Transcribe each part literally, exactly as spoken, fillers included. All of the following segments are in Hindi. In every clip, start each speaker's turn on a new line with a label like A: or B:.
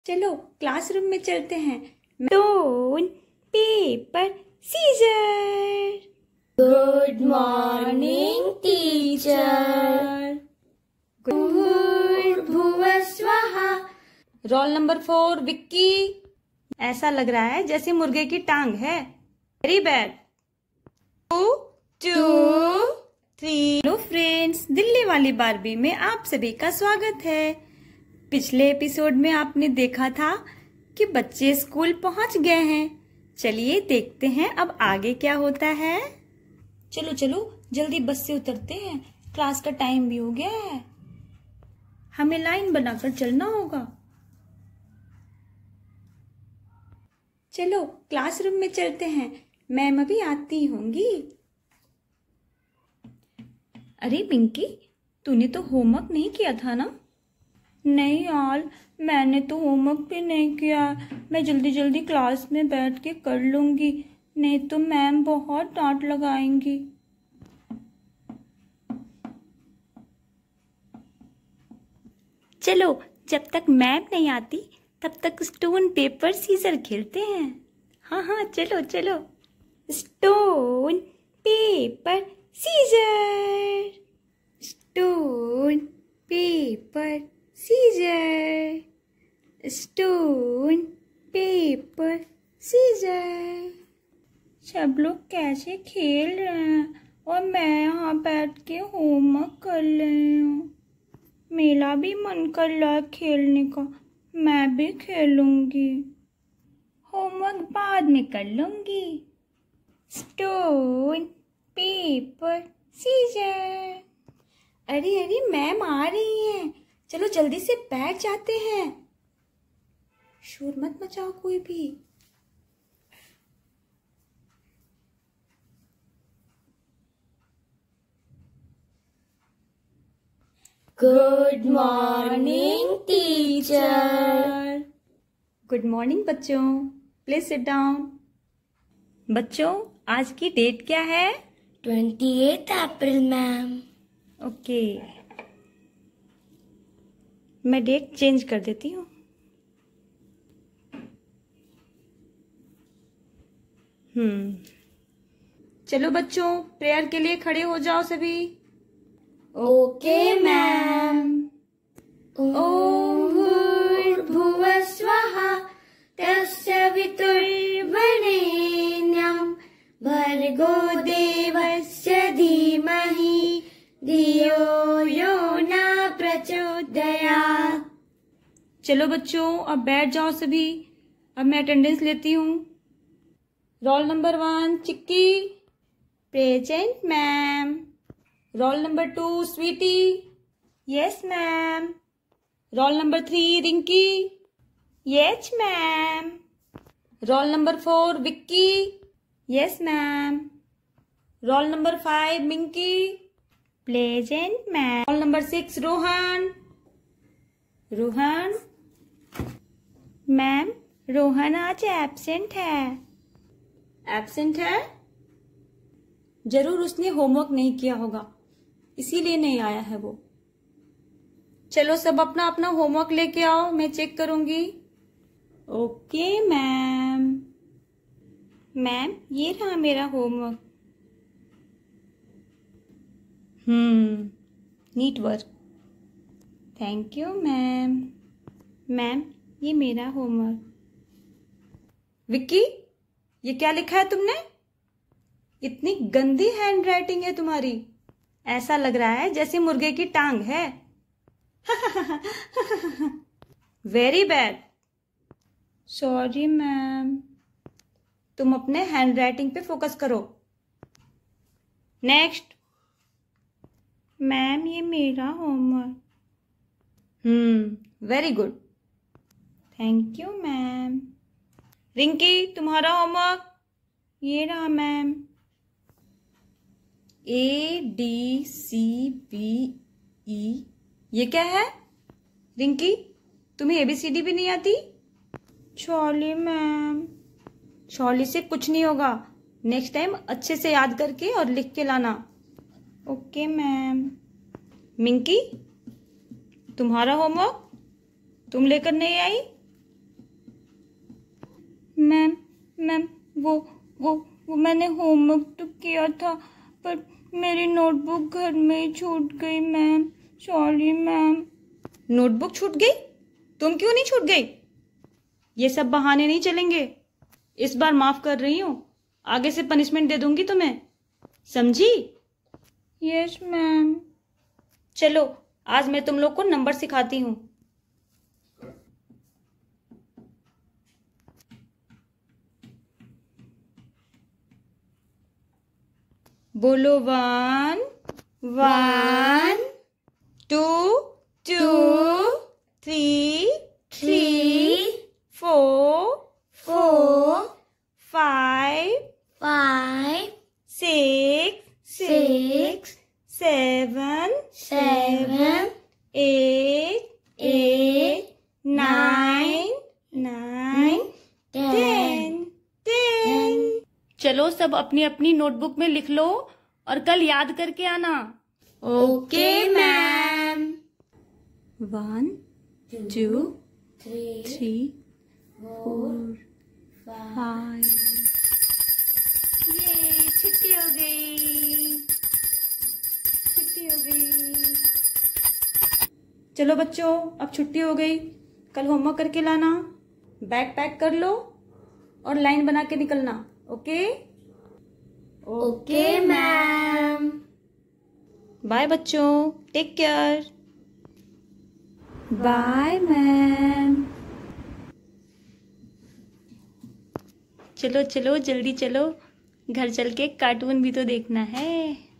A: चलो क्लासरूम में चलते हैं। Stone paper scissor.
B: Good morning teacher. भूर्भुवः स्वः।
A: Roll number four Vicky. ऐसा लग रहा है जैसे मुर्गे की टांग है। Very bad. Two two three. Hello friends, Delhi वाली बार्बी में आप सभी का स्वागत है। पिछले एपिसोड में आपने देखा था कि बच्चे स्कूल पहुंच गए हैं। चलिए देखते हैं अब आगे क्या होता है। चलो चलो जल्दी बस से उतरते हैं, क्लास का टाइम भी हो गया है। हमें लाइन बनाकर चलना होगा। चलो क्लासरूम में चलते हैं, मैम अभी आती होंगी। अरे पिंकी, तूने तो होमवर्क नहीं किया था ना? नहीं यार, मैंने तो होमवर्क भी नहीं किया। मैं जल्दी जल्दी क्लास में बैठ के कर लूंगी, नहीं तो मैम बहुत डांट लगाएंगी। चलो जब तक मैम नहीं आती तब तक स्टोन पेपर सीजर खेलते हैं। हाँ हाँ चलो चलो। Stone paper scissor. Stone paper scissor. Stone paper scissor. सब लोग कैसे खेल रहे हैं और मैं यहाँ बैठ के होमवर्क कर रही हूँ। मेरा भी मन कर रहा है खेलने का, मैं भी खेलूंगी। होमवर्क बाद में कर लूंगी। Stone paper scissor. अरे अरे मैम आ रही हैं, चलो जल्दी से बैठ जाते हैं। शोर मत मचाओ कोई भी।
B: Good morning teacher.
A: Good morning बच्चों, प्लीज सिट डाउन। बच्चों आज की डेट क्या है?
B: Twenty eight April ma'am.
A: Okay, मैं डेट चेंज कर देती हूँ। हम्म चलो बच्चों, प्रेयर के लिए खड़े हो जाओ सभी।
B: Okay ma'am. ओम भूर्भुवः स्वः तस्य वितुर्वरेण्यं भर्गो देवस्य धीमहि धियो यो न प्रचोदयात्।
A: चलो बच्चों अब बैठ जाओ सभी। अब मैं अटेंडेंस लेती हूँ। Roll number one Chikki. Present ma'am. Roll number two Sweety. Yes ma'am. Roll number three Rinki. Yes ma'am. Roll number four Vicky. Yes ma'am. Roll number five Minki. Present ma'am. Roll number six Rohan. Rohan ma'am, Rohan आज एब्सेंट है। एब्सेंट है? जरूर उसने होमवर्क नहीं किया होगा, इसीलिए नहीं आया है वो। चलो सब अपना अपना होमवर्क लेके आओ, मैं चेक करूंगी। Okay ma'am. मैम ये रहा मेरा homework. Hmm neat work. Thank you ma'am. Ma'am ये मेरा होमवर्क। विक्की ये क्या लिखा है तुमने? इतनी गंदी हैंड राइटिंग है तुम्हारी, ऐसा लग रहा है जैसे मुर्गे की टांग है। Very bad. Sorry ma'am. तुम अपने हैंड राइटिंग पे फोकस करो। नेक्स्ट। मैम ये मेरा homework. Hmm very good. Thank you ma'am. Rinki तुम्हारा होमवर्क ये रहा ma'am. A D C B E, ये क्या है? रिंकी तुम्हें एबीसीडी भी नहीं आती? Sorry ma'am. सॉरी से कुछ नहीं होगा, नेक्स्ट टाइम अच्छे से याद करके और लिख के लाना। Okay ma'am. मिंकी तुम्हारा होमवर्क तुम लेकर नहीं आई? मैम मैम वो वो वो मैंने होमवर्क तो किया था, पर मेरी नोटबुक घर में ही छूट गई मैम। Sorry ma'am. नोटबुक छूट गई? तुम क्यों नहीं छूट गई? ये सब बहाने नहीं चलेंगे। इस बार माफ कर रही हूँ, आगे से पनिशमेंट दे दूंगी तुम्हें, समझी? Yes ma'am. चलो आज मैं तुम लोग को नंबर सिखाती हूँ। बोलो one
B: One,
A: two
B: two,
A: three
B: three,
A: four
B: four,
A: five
B: five,
A: six
B: six,
A: seven
B: seven,
A: eight
B: eight,
A: nine nine
B: ten.
A: Ten ten. चलो सब अपनी अपनी नोटबुक में लिख लो और कल याद करके आना।
B: Okay, ma'am.
A: One two
B: Three,
A: three
B: four,
A: four
B: five.
A: Five. ये छुट्टी हो गई, छुट्टी हो गई। चलो बच्चों अब छुट्टी हो गई, कल होमवर्क करके लाना। बैग पैक कर लो और लाइन बना के निकलना। Okay
B: Okay, ma'am.
A: बाय बच्चों, टेक केयर। Bye ma'am. चलो चलो जल्दी चलो, घर चल के कार्टून भी तो देखना है।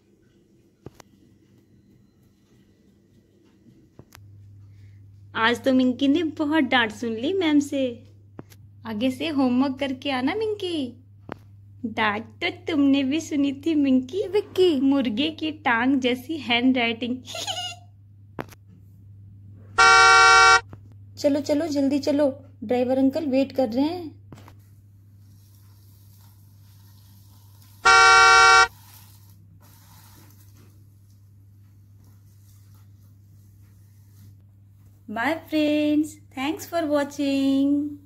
A: आज तो मिंकी ने बहुत डांट सुन ली मैम से। आगे से होमवर्क करके आना मिंकी। डांट तो तुमने भी सुनी थी मिंकी। विक्की, मुर्गे की टांग जैसी हैंड राइटिंग। चलो चलो जल्दी चलो, ड्राइवर अंकल वेट कर रहे हैं। Bye friends, thanks for watching.